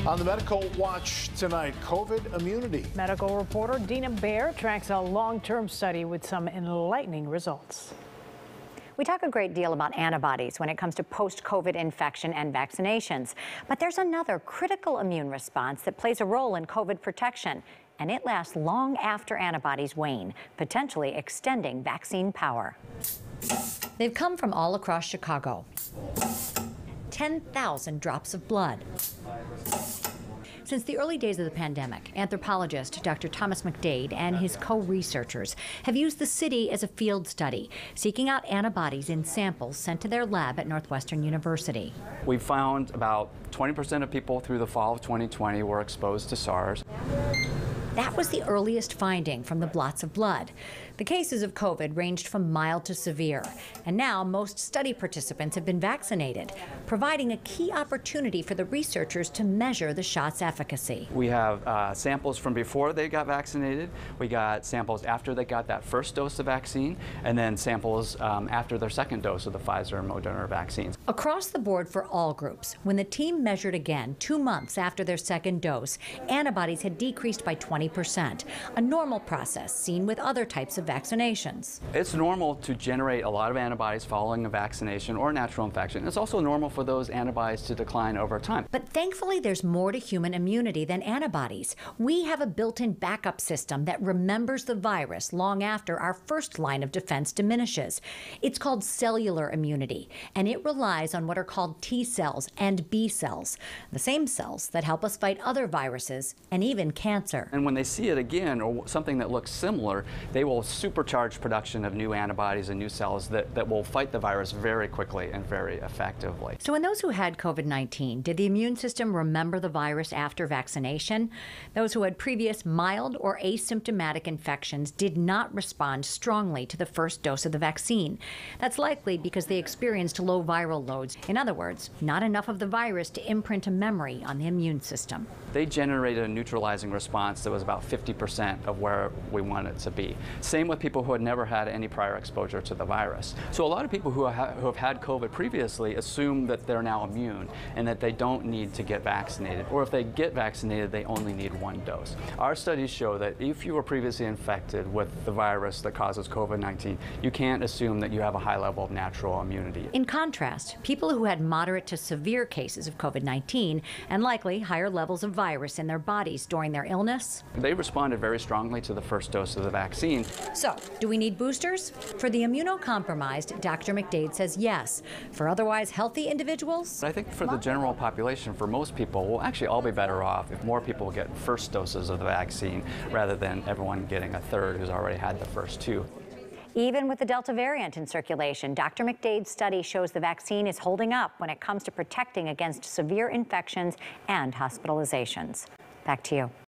On the Medical Watch tonight, COVID immunity. Medical reporter Dina Baer tracks a long-term study with some enlightening results. We talk a great deal about antibodies when it comes to post-COVID infection and vaccinations. But there's another critical immune response that plays a role in COVID protection, and it lasts long after antibodies wane, potentially extending vaccine power. They've come from all across Chicago. 10,000 drops of blood. Since the early days of the pandemic, anthropologist Dr. Thomas McDade and his co-researchers have used the city as a field study, seeking out antibodies in samples sent to their lab at Northwestern University. We found about 20% of people through the fall of 2020 were exposed to SARS. That was the earliest finding from the blots of blood. The cases of COVID ranged from mild to severe, and now most study participants have been vaccinated, providing a key opportunity for the researchers to measure the shot's efficacy. We have samples from before they got vaccinated, we got samples after they got that first dose of vaccine, and then samples after their second dose of the Pfizer and Moderna vaccines. Across the board for all groups, when the team measured again 2 months after their second dose, antibodies had decreased by 20%, a normal process seen with other types of vaccinations. It's normal to generate a lot of antibodies following a vaccination or natural infection. It's also normal for those antibodies to decline over time. But thankfully, there's more to human immunity than antibodies. We have a built-in backup system that remembers the virus long after our first line of defense diminishes. It's called cellular immunity, and it relies on what are called T cells and B cells, the same cells that help us fight other viruses and even cancer. And when they see it again, or something that looks similar, they will supercharge production of new antibodies and new cells that will fight the virus very quickly and very effectively. So in those who had COVID-19, did the immune system remember the virus after vaccination? Those who had previous mild or asymptomatic infections did not respond strongly to the first dose of the vaccine. That's likely because they experienced low viral loads. In other words, not enough of the virus to imprint a memory on the immune system. They generated a neutralizing response that was about 50% of where we want it to be. Same with people who had never had any prior exposure to the virus. So a lot of people who have had COVID previously assume that they're now immune and that they don't need to get vaccinated. Or if they get vaccinated, they only need one dose. Our studies show that if you were previously infected with the virus that causes COVID-19, you can't assume that you have a high level of natural immunity. In contrast, people who had moderate to severe cases of COVID-19 and likely higher levels of virus in their bodies during their illness, they responded very strongly to the first dose of the vaccine. So, do we need boosters? For the immunocompromised, Dr. McDade says yes. For otherwise healthy individuals? I think for the general population, for most people, we'll actually all be better off if more people get first doses of the vaccine rather than everyone getting a third who's already had the first two. Even with the Delta variant in circulation, Dr. McDade's study shows the vaccine is holding up when it comes to protecting against severe infections and hospitalizations. Back to you.